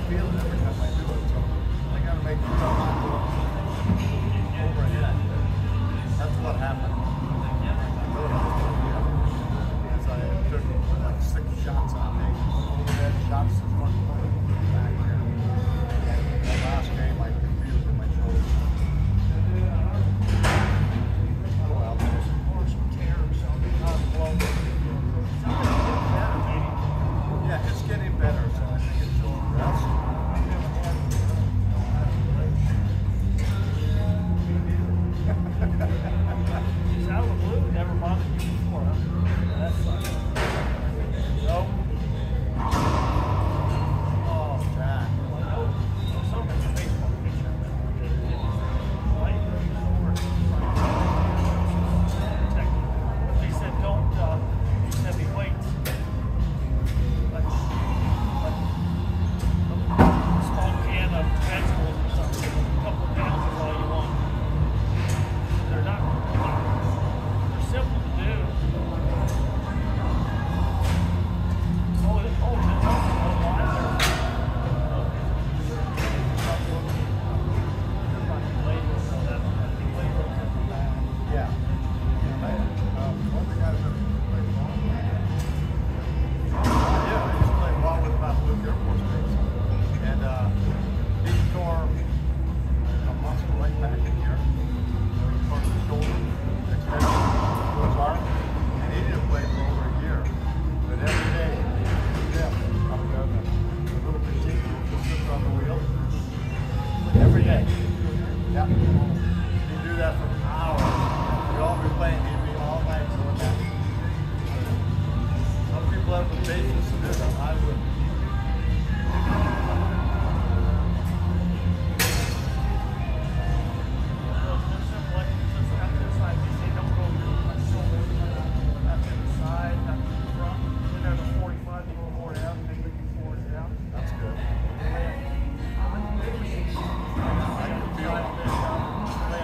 feel it every time I do it, so I gotta make sure I'm not going overhead. That's what happened. As I took like 6 shots on me, overhead shots is much more back here. The last game I could feel it in my shoulder. Oh well, there's some tears on the blow. Yeah, it's getting better, so I think it's just rest. It's out of the blue, never bothered you before, huh? That sucks. So, Oh, Jack. so much baseball picture of that. Light, they said don't use heavy weights. Small can of vegetables or something, a couple of pounds is all you want. They're not, they're simple to do. Yeah. One of the guys that played ball. Yeah, I used to play ball with Luke Air Force Base. And he tore a muscle right back in here. He tore the shoulder, extended to his arm. And he didn't play for over a year. But every day, up there, the little machine that sits on the wheel. Every day. Yeah. He'd do that for hours. We'd all be playing, he'd be all night doing that. Some people have the patience to do that. I wouldn't. That's good. I can feel it.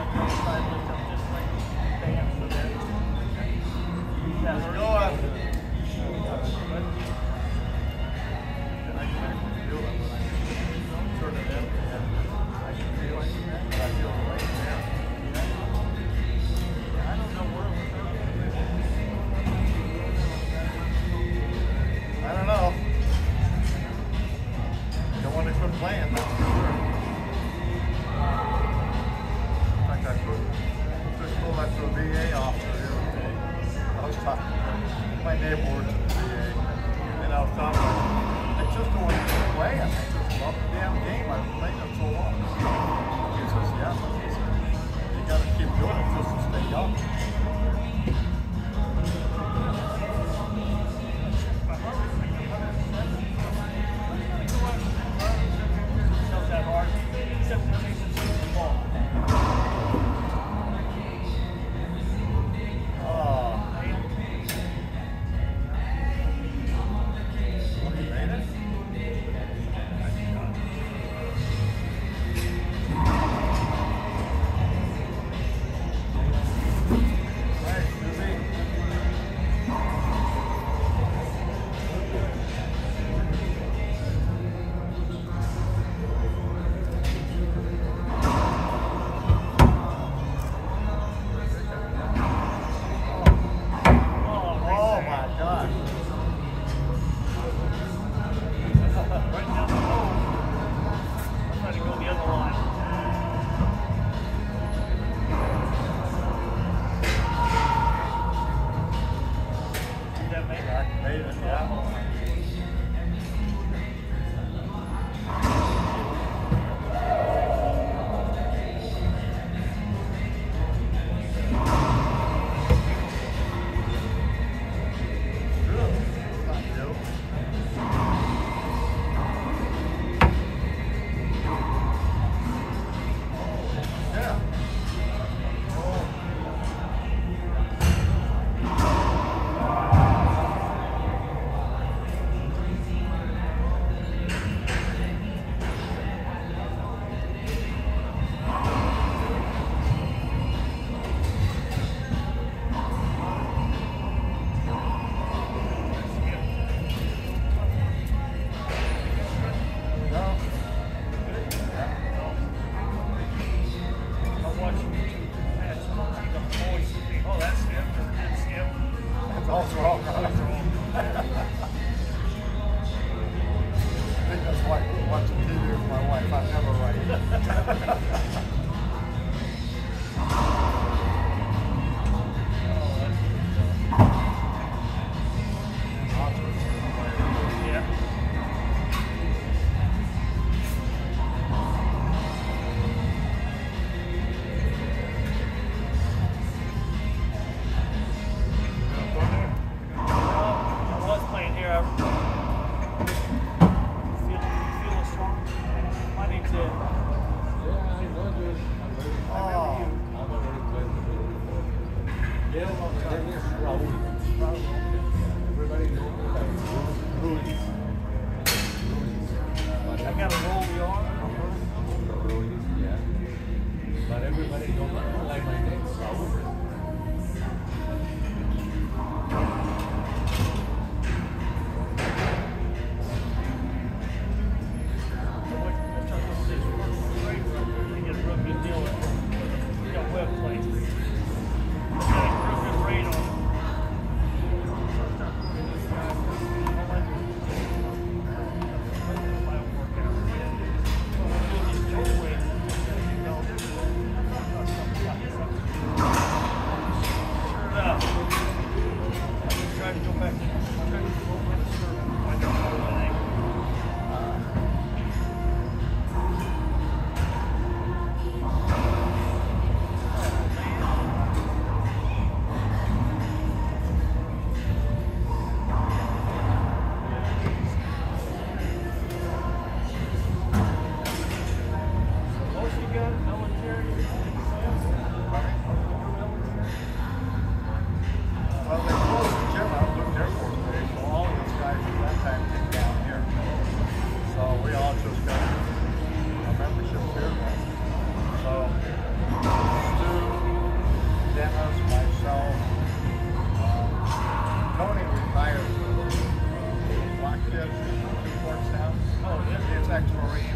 got 2 ports down. Oh, yeah. It's ex-Marine.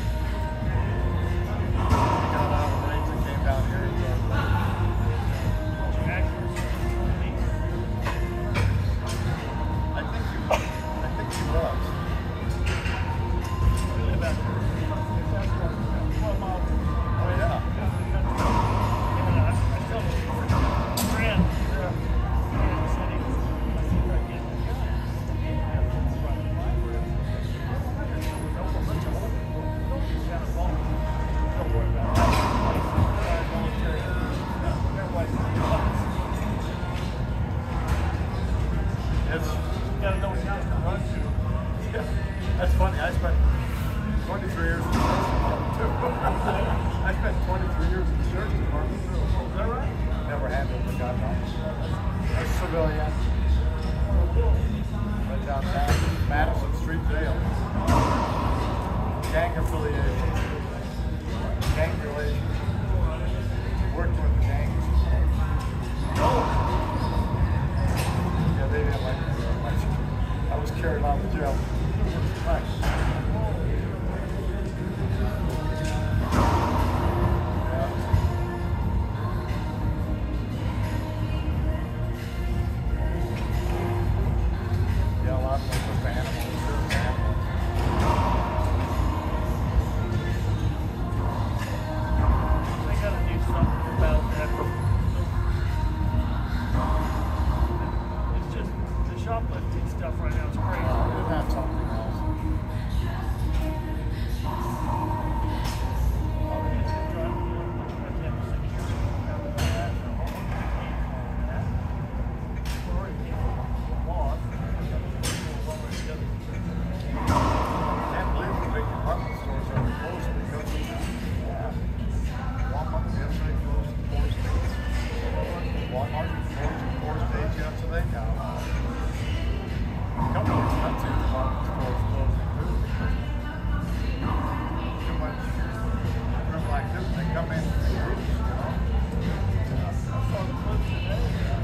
He got out of the Marines and came down here. I think he was. We live out there. 12 miles. Oh yeah. And I tell my friend, said he was, I said, "Right, get the guy." Got a phone. Don't worry about it. Voluntary. Everybody's It's, you gotta know what you're gonna run to. yeah, that's funny. I spent 23 years in the sheriff's department too. I spent 23 years in the sheriff's department too. Is that right? Never handled the gun. A civilian. Went downtown, Madison Street Jail. Gang affiliation. Gang relations. Worked with the gangs. Yeah, they didn't like me very much. I was carried out of jail. Nice. Yeah. Yeah, a lot of them were animals. They're animals. They gotta do something about that. It's just the shoplifting stuff right now is crazy. It had something else. I can't believe the big department stores are closed because of this. Yeah. Walmart yesterday closed in 4 states. Walmart closed in 4 states yesterday. A couple of expensive department stores closing too because too much criminal activity. They come in groups, you know. I saw the clip today.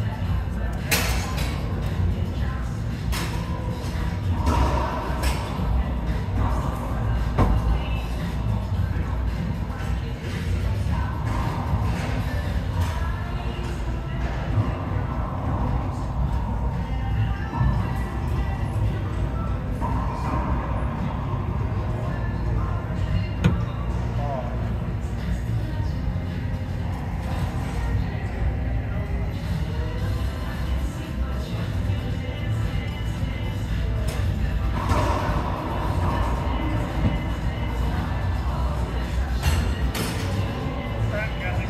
That guy.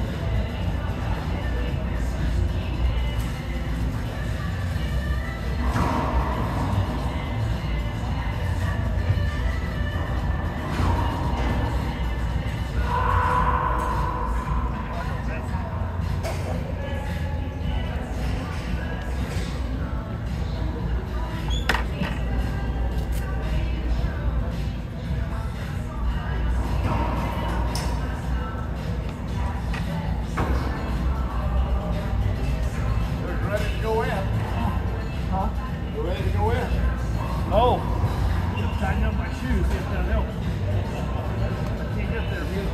They're ready to go in. Huh? They're ready to go in. Oh, just tighten up my shoes, if that helps. I can't get there real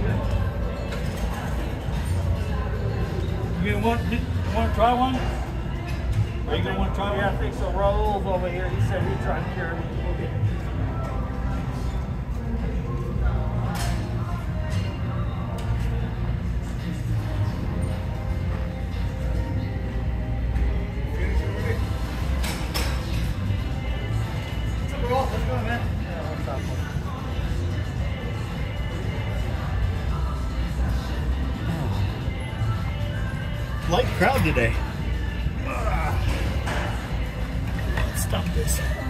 good. You want to try one? Are you gonna want to try one? Yeah, I think so. Raul's over here. He said he'd try to carry me. Let's go, man. Yeah, let's stop. Light crowd today. Stop this.